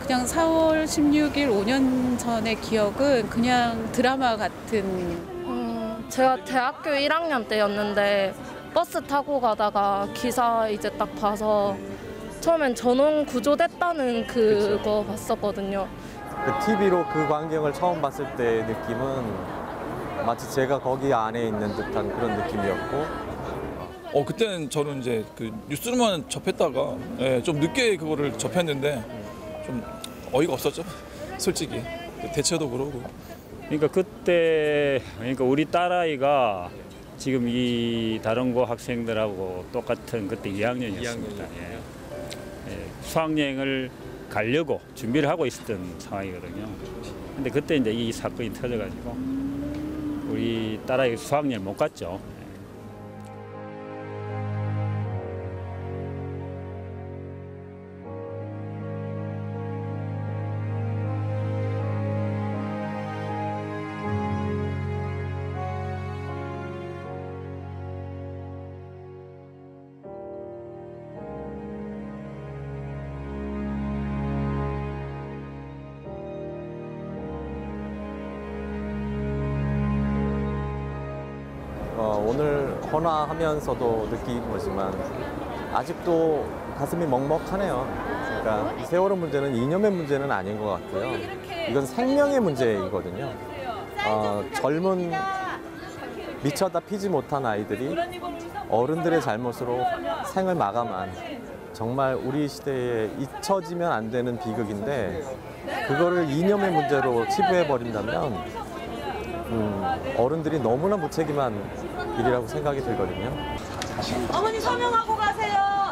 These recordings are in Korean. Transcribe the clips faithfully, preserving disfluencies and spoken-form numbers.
그냥 사월 십육일 오 년 전의 기억은 그냥 드라마 같은. 음, 제가 대학교 일 학년 때였는데 버스 타고 가다가 기사 이제 딱 봐서 처음엔 전원 구조됐다는 그거 봤었거든요. 그 티비로 그 광경을 처음 봤을 때 느낌은 마치 제가 거기 안에 있는 듯한 그런 느낌이었고. 어 그때는 저는 이제 그 뉴스로만 접했다가 예, 좀 늦게 그거를 접했는데 좀 어이가 없었죠, 솔직히. 대처도 그러고. 그러니까 그때 그러니까 우리 딸아이가 지금 이 다른 고 학생들하고 똑같은 그때 이 학년이었습니다. 예. 예, 수학여행을 가려고 준비를 하고 있었던 상황이거든요. 근데 그때 이제 이 사건이 터져가지고 우리 딸아이 수학여행 못 갔죠. 어, 오늘 헌화하면서도 느낀 거지만 아직도 가슴이 먹먹하네요. 그러니까 이 세월호 문제는 이념의 문제는 아닌 것 같고요. 이건 생명의 문제이거든요. 어, 젊은 미쳐다 피지 못한 아이들이 어른들의 잘못으로 생을 마감한 정말 우리 시대에 잊혀지면 안 되는 비극인데 그거를 이념의 문제로 치부해버린다면 음, 어른들이 너무나 무책임한 일이라고 생각이 들거든요. 어머니 서명하고 가세요.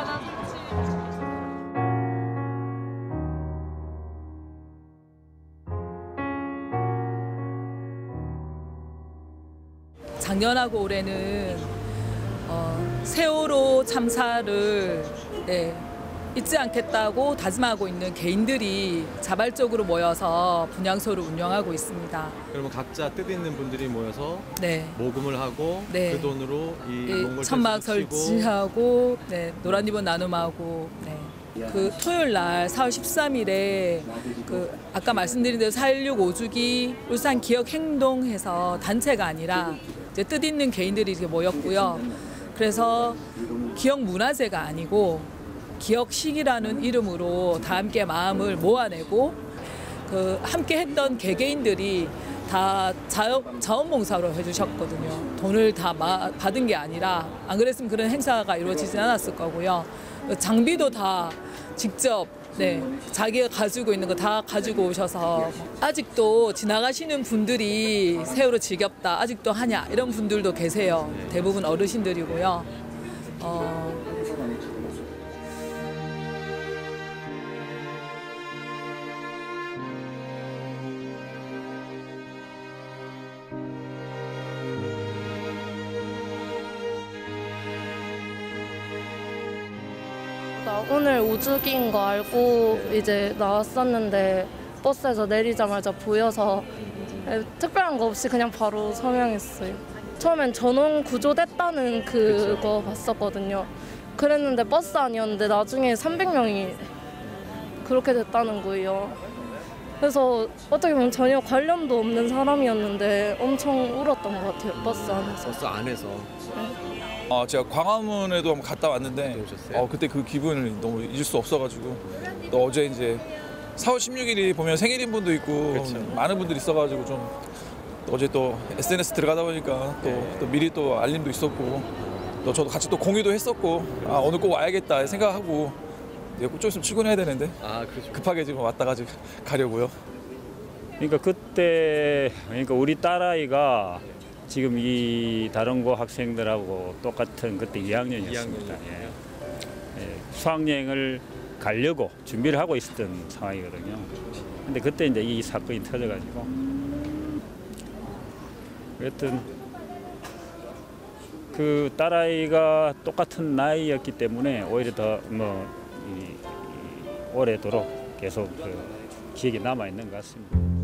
작년하고 올해는 어, 세월호 참사를 네, 잊지 않겠다고 다짐하고 있는 개인들이 자발적으로 모여서 분향소를 운영하고 있습니다. 그러면 각자 뜻있는 분들이 모여서 네. 모금을 하고 네. 그 돈으로 이 몽골 천막 펜스도 치고 설치하고 네, 노란 리본 나눔하고 네. 그 토요일 날 사월 십삼일에 그 아까 말씀드린 대로 사일육 오주기 울산 기억 행동해서 단체가 아니라 이제 뜻있는 개인들이 이렇게 모였고요. 그래서 기억 문화제가 아니고 기억식이라는 이름으로 다 함께 마음을 모아내고 그 함께 했던 개개인들이 다 자원, 자원봉사로 해주셨거든요. 돈을 다 마, 받은 게 아니라 안 그랬으면 그런 행사가 이루어지지 않았을 거고요. 장비도 다 직접 네, 자기가 가지고 있는 거 다 가지고 오셔서 아직도 지나가시는 분들이 세월호 지겹다, 아직도 하냐 이런 분들도 계세요. 대부분 어르신들이고요. 어, 오늘 우주기인 거 알고 이제 나왔었는데 버스에서 내리자마자 보여서 특별한 거 없이 그냥 바로 서명했어요. 처음엔 전원 구조됐다는 그거 봤었거든요. 그랬는데 버스 아니었는데 나중에 삼백 명이 그렇게 됐다는 거예요. 그래서 어떻게 보면 전혀 관련도 없는 사람이었는데 엄청 울었던 것 같아요, 버스 안에서. 버스 안에서. 네. 어, 제가 광화문에도 한번 갔다 왔는데 어, 그때 그 기분을 너무 잊을 수 없어가지고 또 어제 이제 사월 십육일이 보면 생일인 분도 있고 그렇죠. 많은 분들이 있어가지고 좀 또 어제 또 에스엔에스 들어가다 보니까 또, 네. 또 미리 또 알림도 있었고 또 저도 같이 또 공유도 했었고 아, 오늘 꼭 와야겠다 생각하고 좀 있으면 출근해야 되는데 아, 그렇죠. 급하게 지금 왔다가 지금 가려고요. 그러니까 그때 그러니까 우리 딸아이가 지금 이 다른 고 학생들하고 똑같은 그때 이 학년이었습니다. 예. 예, 수학여행을 가려고 준비를 하고 있었던 상황이거든요. 근데 그때 이제 이 사건이 터져가지고 여튼 그 딸아이가 똑같은 나이였기 때문에 오히려 더 뭐 오래도록 계속 그 기억이 남아 있는 것 같습니다.